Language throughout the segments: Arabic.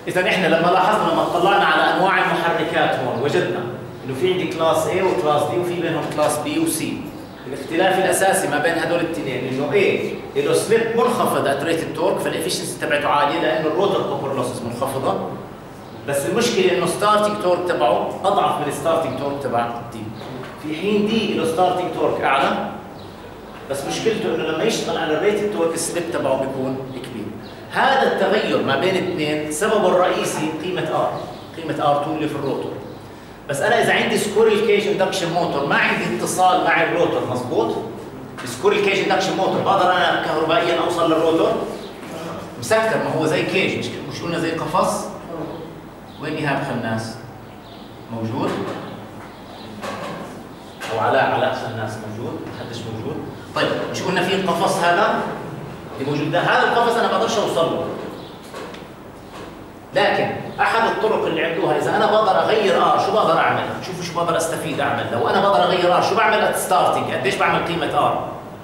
اذا احنا لما لاحظنا لما اطلعنا على انواع المحركات هون وجدنا انه في عندي كلاس A وكلاس B وفي بينهم كلاس B و C. الاختلاف الاساسي ما بين هدول الاثنين انه A له سليب منخفض ات ريتد تورك فالافشنسي تبعته عاليه لانه الروتر كوبر لوسز منخفضه، بس المشكله انه ستارتنج تورك تبعه اضعف من الستارتنج تورك تبع D، في حين D له ستارتنج تورك اعلى بس مشكلته انه لما يشتغل على الريتد تورك السليب تبعه بيكون كبير. هذا التغير ما بين الاثنين سببه الرئيسي قيمه R، قيمه R2 اللي في الروتر. بس انا اذا عندي سكوريل كيج اندكشن موتور ما عندي اتصال مع الروتر مضبوط، السكوريل كيج اندكشن موتور بقدر انا كهربائيا اوصل للروتر مسكر، ما هو زي كيج مش قلنا زي قفص. وين ايهاب خناس؟ موجود؟ او علاء خناس موجود؟ محدش موجود؟ طيب مش قلنا في القفص هذا اللي موجود ده، هذا القفص انا ما بقدرش اوصل له. لكن احد الطرق اللي عملوها اذا انا بقدر اغير شو بقدر اعمل؟ شوفوا شو بقدر استفيد اعمل. لو انا بقدر اغير شو بعمل ات ستارتنج؟ قديش بعمل قيمه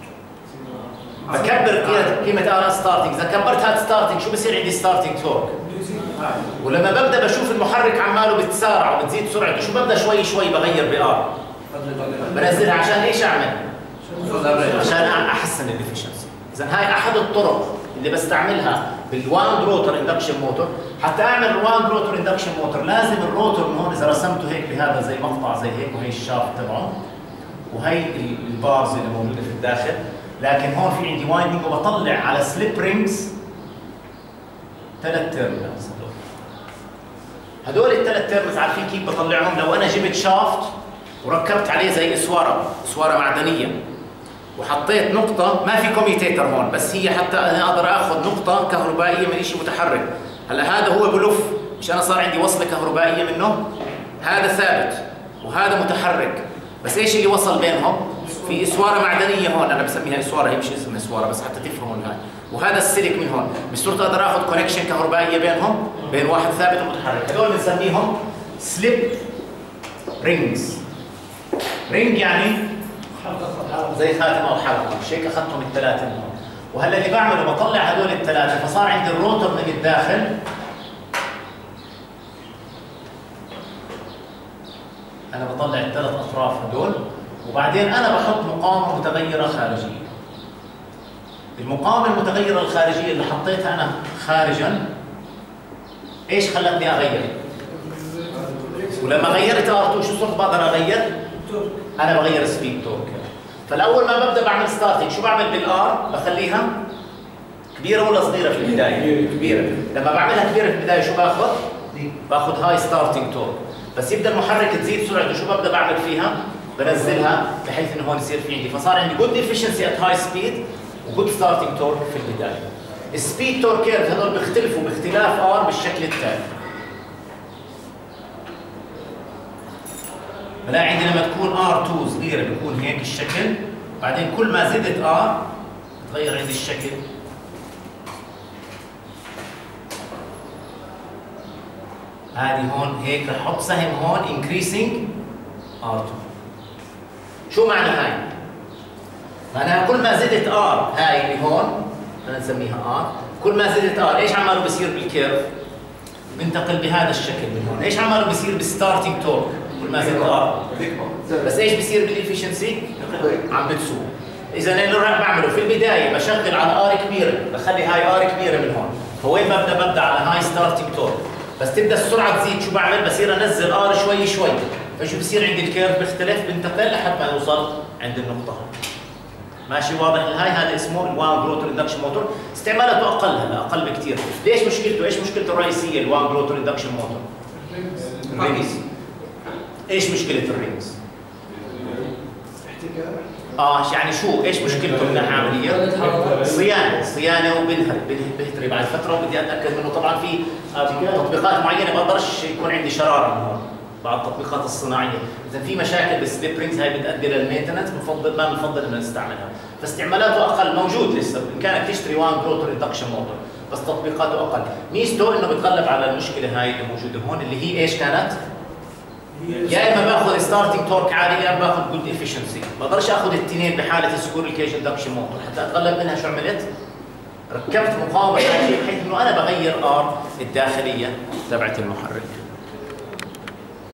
بكبر قيمه ستارتنج. اذا كبرت ستارتنج شو بصير عندي ستارتنج تورك؟ ولما ببدا بشوف المحرك عماله بتسارع وبتزيد سرعته شو ببدا شوي شوي بغير بنزلها عشان ايش اعمل؟ عشان احسن الافشنسي. اذا هاي احد الطرق اللي بستعملها بالواند روتر اندكشن موتور. حتى اعمل واند روتر اندكشن موتور لازم الروتر من هون اذا رسمته هيك بهذا زي مقطع زي هيك، وهي الشافت تبعه وهي البارز اللي موجوده في الداخل، لكن هون في عندي وايندنج وبطلع على سليب رينجز 3 تيرمينالز. هدول الثلاث تيرمينالز عارفين كيف بطلعهم؟ لو انا جبت شافت وركبت عليه زي اسواره معدنيه وحطيت نقطة، ما في كوميتيتر هون بس هي حتى أنا أقدر آخذ نقطة كهربائية من شيء متحرك. هلا هذا هو بلف، مش أنا صار عندي وصلة كهربائية منه، هذا ثابت وهذا متحرك، بس إيش اللي وصل بينهم؟ في إسوارة معدنية هون، أنا بسميها إسوارة، هي مش اسمها إسوارة بس حتى تفهموا هاي، وهذا السلك من هون، بصير أقدر آخذ كونكشن كهربائية بينهم، بين واحد ثابت ومتحرك. هذول بنسميهم سليب رينجز. رينج يعني زي خاتم او حلقه، مش هيك اخذتهم الثلاثه من هون. وهلا اللي بعمله بطلع هدول الثلاثه فصار عندي الروتر من الداخل انا بطلع الثلاث اطراف هدول، وبعدين انا بحط مقاومه متغيره خارجيه. المقاومه المتغيره الخارجيه اللي حطيتها انا خارجا ايش خلتني اغير؟ ولما غيرت R2 شو صرت بقدر اغير؟ انا بغير سبيد تورك. فالاول ما ببدا بعمل ستارتنج شو بعمل بالار؟ بخليها كبيره ولا صغيره في البدايه؟ كبيره. لما بعملها كبيره في البدايه شو باخذ؟ باخذ هاي ستارتنج تورك. بس يبدا المحرك تزيد سرعته شو ببدا بعمل فيها؟ بنزلها بحيث انه هون يصير في عندي، فصار عندي جود افشنسي ات هاي سبيد وجود ستارتنج تورك في البدايه. السبيد تورك كيرف هذول بيختلفوا باختلاف ار بالشكل التالي. بلاقي عندي لما تكون R2 صغيرة بيكون هيك الشكل، بعدين كل ما زدت R تغير عندي الشكل. هذه هون هيك رح احط سهم هون increasing R2. شو معنى هاي؟ معناها كل ما زدت R هاي اللي هون بدنا نسميها R، كل ما زدت R ايش عماله بصير بالكيرف؟ بنتقل بهذا الشكل من هون، ايش عماله بصير بالستارتنج تورك؟ كل ما زدت بس ايش بصير بالافشنسي؟ عم بتسوق. اذا انا اللي راح بعمله في البدايه بشغل على ار كبيره، بخلي هاي ار كبيره من هون، فوين ببدا على هاي ستارتنج تورك، بس تبدا السرعه تزيد شو بعمل؟ بصير انزل ار شوي شوي، فشو بصير عندي الكيرف بيختلف، بنتقل لحد ما يوصل عند النقطه. ماشي واضح الهاي؟ هذا اسمه الواند روتر اندكشن موتور، استعمالاته اقل هلا اقل بكثير. ليش مشكلته؟ ايش مشكلته الرئيسيه الواند روتر اندكشن موتور؟ الرينجز. ايش مشكله الرينجز؟ يعني شو ايش مشكلته من ناحيه عمليه؟ صيانه وبنهتري بعد فتره، وبدي اتاكد منه. طبعا في تطبيقات معينه ما بقدرش يكون عندي شراره من هون، بعض التطبيقات الصناعيه اذا في مشاكل بالسليب رينجز هاي بتؤدي للمينتنس، ما بنفضل انه نستعملها، فاستعمالاته اقل. موجود لسه بامكانك تشتري واند روتر اندكشن موتور بس تطبيقاته اقل. ميزته انه بتغلب على المشكله هاي اللي موجوده هون اللي هي ايش كانت؟ يا اما باخذ ستارتنج تورك عالي يا اما باخذ جود افشنسي. ما بقدرش اخذ الاثنين بحاله السكوريل كيج اندكشن موتور. حتى اتغلب منها شو عملت؟ ركبت مقاومه خارجيه بحيث انه انا بغير ار الداخليه تبعت المحرك.